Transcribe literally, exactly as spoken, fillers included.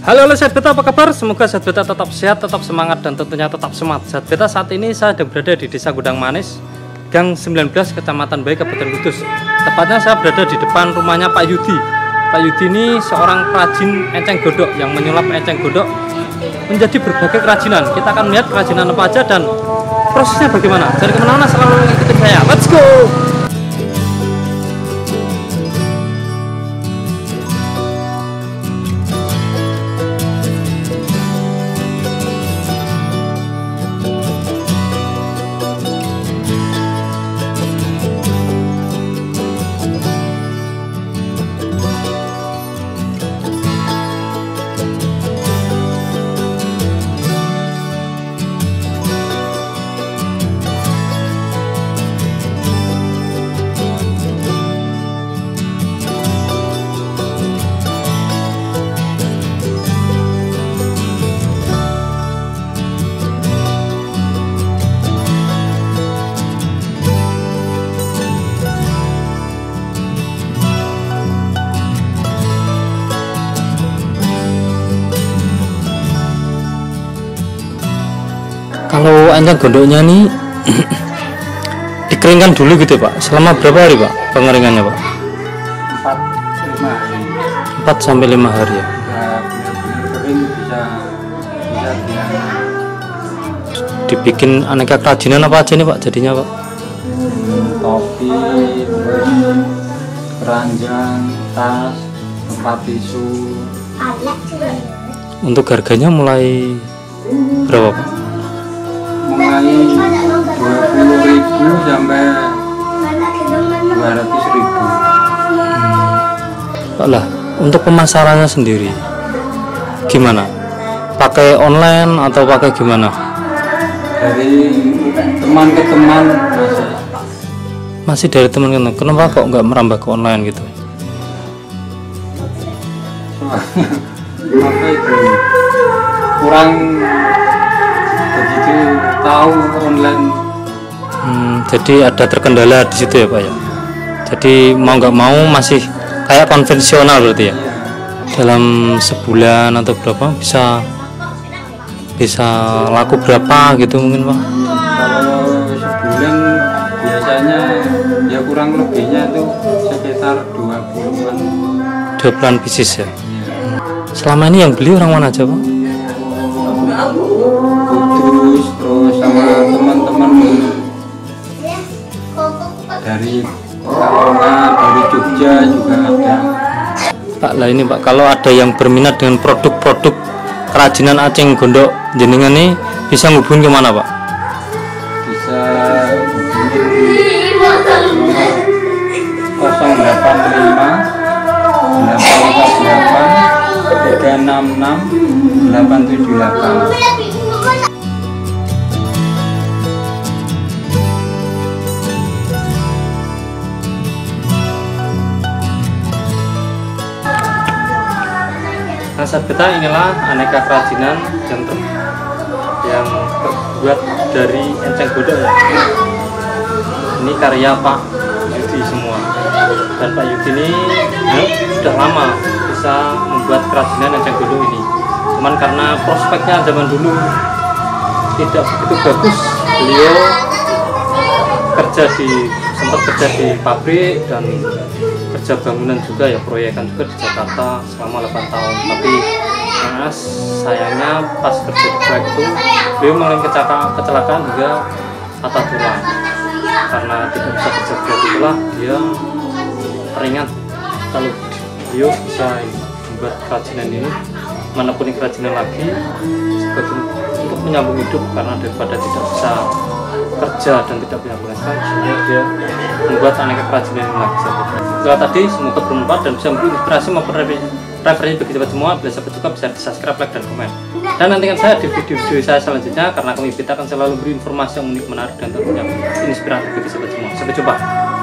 Halo halo sahabat beta, apa kabar? Semoga sahabat beta tetap sehat, tetap semangat, dan tentunya tetap semangat. Sahabat beta, saat ini saya sedang berada di Desa Gudang Manis, Gang sembilan belas, Kecamatan Bayi, Kabupaten Kudus. Tepatnya saya berada di depan rumahnya Pak Yudi. Pak Yudi ini seorang perajin enceng godok yang menyulap enceng godok menjadi berbagai kerajinan. Kita akan melihat kerajinan apa aja dan prosesnya bagaimana. Jadi kemana-mana selalu ikutin saya. Let's go! Kalau enceng gondoknya nih dikeringkan dulu gitu Pak. Selama berapa hari Pak pengeringannya Pak? empat sampai lima hari ya. Kering bisa bisa dia. Dibikin aneka kerajinan apa aja nih Pak jadinya Pak? Topi, terus keranjang, tas, tempat tisu. Untuk harganya mulai berapa Pak? Mulai dua puluh ribu sampai dua ratus ribu. Pak lah, untuk pemasarannya sendiri gimana? Pakai online atau pakai gimana? Dari teman ke teman masih. Masih dari teman ke teman. Kenapa kok nggak merambah ke online gitu? Apa itu? Kurang begitu tahu online. Hmm, jadi ada terkendala di situ ya Pak ya. Jadi mau nggak mau masih kayak konvensional berarti ya. Dalam sebulan atau berapa bisa bisa laku berapa gitu mungkin Pak? Kalau sebulan biasanya ya kurang lebihnya itu sekitar dua puluhan. Dua bulan bisnis ya. Selama ini yang beli orang mana aja Pak? Kudus, terus sama teman-teman dari Pekalongan, dari Jogja juga ada. Pak lah ini Pak, kalau ada yang berminat dengan produk-produk kerajinan enceng gondok jenengan nih bisa ngubungin kemana Pak? Bisa hubungi nol delapan lima delapan empat delapan tiga enam enam delapan tujuh delapan. Nah sahabat beta, inilah aneka kerajinan yang ter yang terbuat dari enceng godok ya. Ini karya Pak Yudi semua, dan Pak Yudi ini ya, sudah lama bisa membuat kerajinan enceng godok ini. Cuman karena prospeknya zaman dulu tidak begitu bagus, beliau kerja di sempat kerja di pabrik dan kerja bangunan juga ya, proyekan juga di Jakarta selama delapan tahun. Tapi nah, sayangnya pas kerja di proyek itu beliau mengalami kecelakaan hingga patah tulang. Karena tidak bisa kerja berat itulah dia teringat kalau beliau bisa membuat kerajinan ini, menekuni kerajinan lagi sebagai untuk menyambung hidup, karena daripada tidak bisa kerja dan tidak punya penghasilan, sehingga dia membuat aneka kerajinan ini lagi. Setelah tadi semoga bermanfaat dan bisa memberi inspirasi maupun referensi bagi sahabat semua. Bila sahabat suka bisa di subscribe, like, dan komen. Dan nantikan saya di video-video saya selanjutnya, karena kami kita akan selalu beri informasi yang unik, menarik, dan tentunya inspiratif bagi sahabat semua. Sampai jumpa.